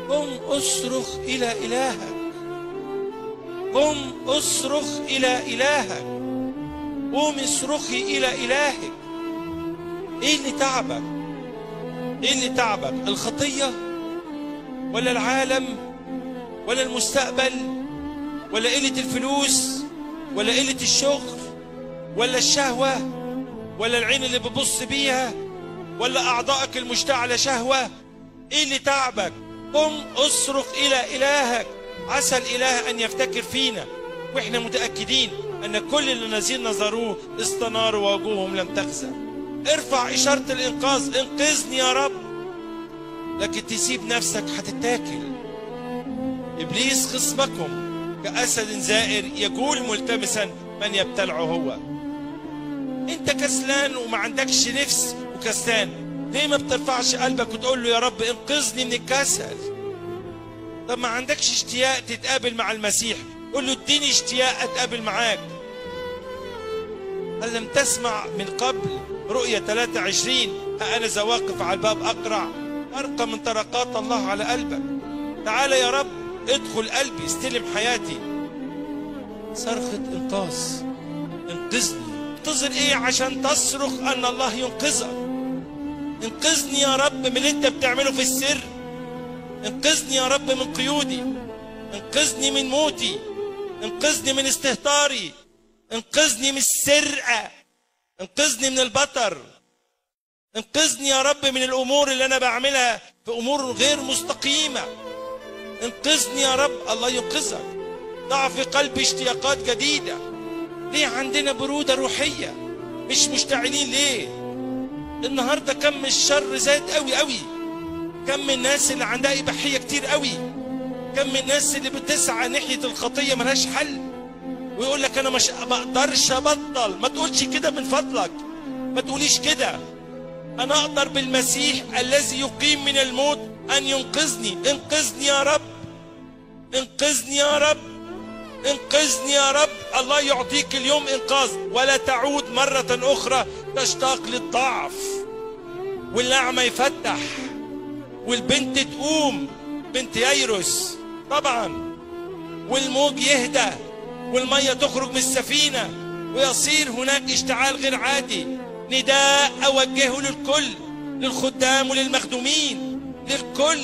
قم اصرخ إلى إلهك. قم اصرخ إلى إلهك. قوم اصرخي إلى إلهك. إيه اللي تعبك؟ إيه اللي تعبك؟ الخطية ولا العالم ولا المستقبل ولا قلة الفلوس ولا قلة الشغل ولا الشهوة ولا العين اللي ببص بيها ولا أعضائك المشتعلة شهوة؟ إيه اللي تعبك؟ قم اصرخ إلى إلهك. عسى الإله أن يفتكر فينا، وإحنا متأكدين أن كل الذين نظروه استناروا ووجوههم لم تخزى. ارفع إشارة الإنقاذ، انقذني يا رب. لكن تسيب نفسك هتتاكل. إبليس خصمكم كأسد زائر يجول ملتمسا من يبتلعه هو. أنت كسلان وما عندكش نفس وكسلان، ليه ما بترفعش قلبك وتقول له يا رب انقذني من الكسل؟ طب ما عندكش اشتياق تتقابل مع المسيح، قول له اديني اشتياق اتقابل معاك. هل لم تسمع من قبل رؤية 23 ها أنا ذا واقف على الباب أقرع؟ أرقى من طرقات الله على قلبك. تعال يا رب ادخل قلبي، استلم حياتي. صرخة إنقاذ، انقذني. انتظر ايه عشان تصرخ أن الله ينقذك؟ انقذني يا رب من اللي انت بتعمله في السر. انقذني يا رب من قيودي. انقذني من موتي. انقذني من استهتاري. انقذني من السرقة. انقذني من البطر. انقذني يا رب من الأمور اللي أنا بعملها في أمور غير مستقيمة. انقذني يا رب. الله ينقذك. ضع في قلبي اشتياقات جديدة. ليه عندنا برودة روحية؟ مش مشتعلين ليه؟ النهاردة كم الشر زاد قوي قوي. كم من الناس اللي عندها إباحية كتير قوي. كم من الناس اللي بتسعى ناحية الخطية ملهاش حل، ويقول لك أنا مش بقدرش أبطل. ما تقولش كده من فضلك، ما تقوليش كده. أنا أقدر بالمسيح الذي يقيم من الموت أن ينقذني. انقذني يا رب. انقذني يا رب. انقذني يا رب. الله يعطيك اليوم إنقاذ، ولا تعود مرة أخرى تشتاق للضعف. والأعمى يفتح، والبنت تقوم، بنت ييروس طبعا، والموج يهدى، والمية تخرج من السفينة، ويصير هناك اشتعال غير عادي. نداء أوجهه للكل، للخدام وللمخدومين، للكل.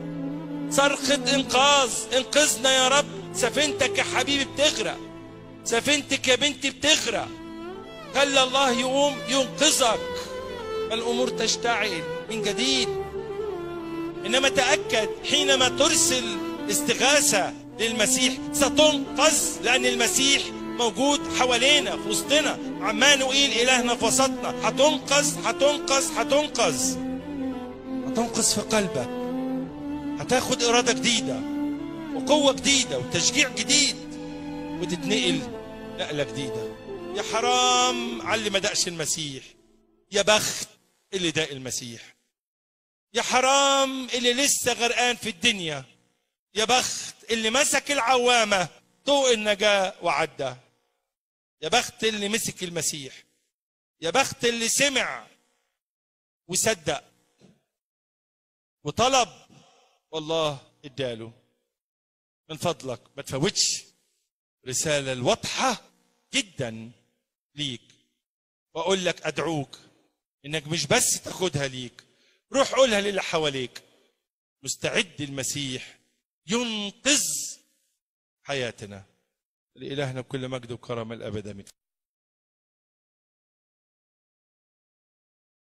صرخة إنقاذ، انقذنا يا رب. سفينتك يا حبيبي بتغرق، سفينتك يا بنتي بتغرق. خلي الله يقوم ينقذك، فالأمور تشتعل من جديد. إنما تأكد حينما ترسل استغاثة للمسيح ستنقذ، لأن المسيح موجود حوالينا في وسطنا. عمانوئيل إلهنا في وسطنا. هتنقذ هتنقذ هتنقذ. هتنقذ في قلبك. هتاخد إرادة جديدة وقوة جديدة وتشجيع جديد، وتتنقل نقلة جديدة. يا حرام على اللي ما دقش المسيح. يا بخت اللي داق المسيح. يا حرام اللي لسه غرقان في الدنيا. يا بخت اللي مسك العوامة طوق النجاة وعدى. يا بخت اللي مسك المسيح. يا بخت اللي سمع وصدق وطلب والله اداله. من فضلك ما تفوتش رسالة الواضحة جدا ليك، واقول لك ادعوك انك مش بس تاخدها ليك، روح قولها للي حواليك. مستعد المسيح ينقذ حياتنا. لإلهنا بكل مجد وكرم الأبد.